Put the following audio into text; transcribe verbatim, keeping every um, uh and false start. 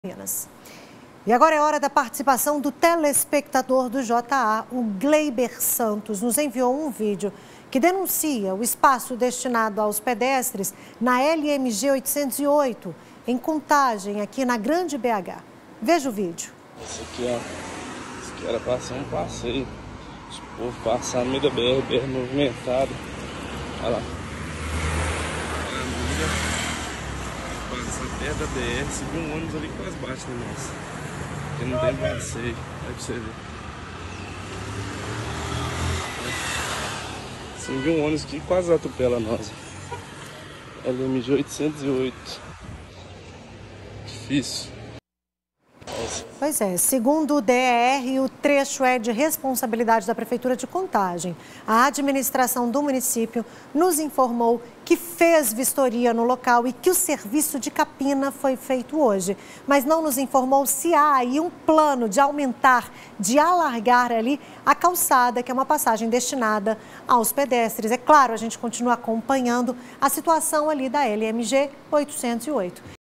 Minas. E agora é hora da participação do telespectador do J A, o Gleiber Santos. Nos enviou um vídeo que denuncia o espaço destinado aos pedestres na L M G oitocentos e oito, em Contagem, aqui na Grande B H. Veja o vídeo. Esse aqui, ó, esse aqui era para ser um passeio. O povo passar no meio da B R, B R movimentado. Olha lá. Passa perto da B R, se viu um ônibus ali quase bate na nossa. Porque não tem passeio, aí pra você ver. Se viu um ônibus que quase atropela nós. L M G oitocentos e oito. Difícil. Pois é, segundo o D E R, o trecho é de responsabilidade da Prefeitura de Contagem. A administração do município nos informou que fez vistoria no local e que o serviço de capina foi feito hoje. Mas não nos informou se há aí um plano de aumentar, de alargar ali a calçada, que é uma passagem destinada aos pedestres. É claro, a gente continua acompanhando a situação ali da L M G oitocentos e oito.